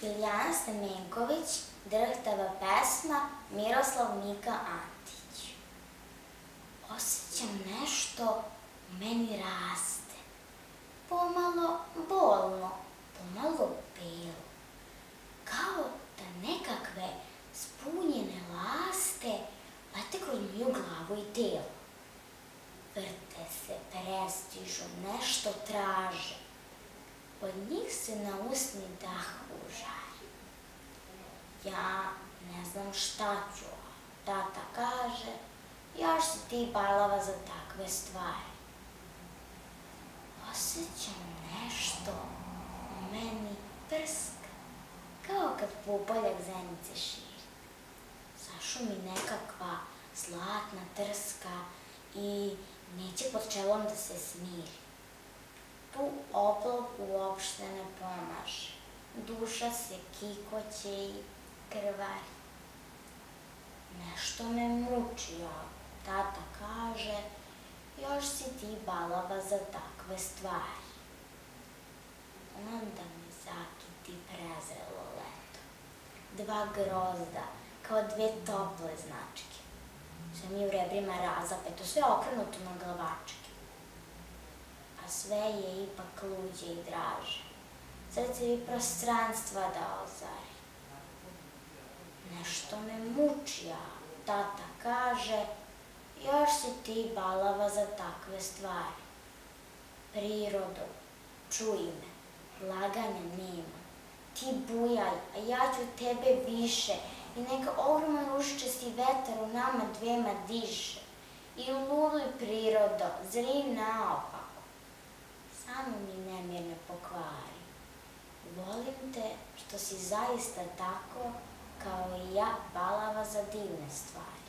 Biljana Stamenković, Drhtava pesma, Miroslav Mika Antić. Osjećam nešto u meni raste, pomalo bolno, pomalo belo, kao da nekakve spunjene laste lete kroz moju glavu i telo. Vrte se, prestižu, nešto traže. Od njih se na usni dah užari. Ja ne znam šta ću, tata kaže, još si ti balava za takve stvari. Osjećam nešto u meni prska, kao kad pupoljak zenice širi. Zašumi nekakva zlatna trska i neće pod čelom da se smiri. Tu oblog uopšte ne pomaže. Duša se kikoće i krvari. Nešto me muči, a tata kaže, još si ti balava za takve stvari. Onda mi zakiti prezrelo leto. Dva grozda, kao dve tople značke. Sve mi u rebrima razapeto, sve okrenuto na glavačke. A sve je ipak luđe i draže. Srce bi prostranstva da ozari. Nešto me muči, a tata kaže, još si ti balava za takve stvari. Prirodo, čuj me, laganja nema. Ti bujaj, a ja ću tebe više i neka ogroman ružičasti vetar u nama dvema diše. I luluj prirodo, zri naopako. Samo mi nemir ne pokvari. Volim te što si zaista tako kao i ja balava za divne stvari.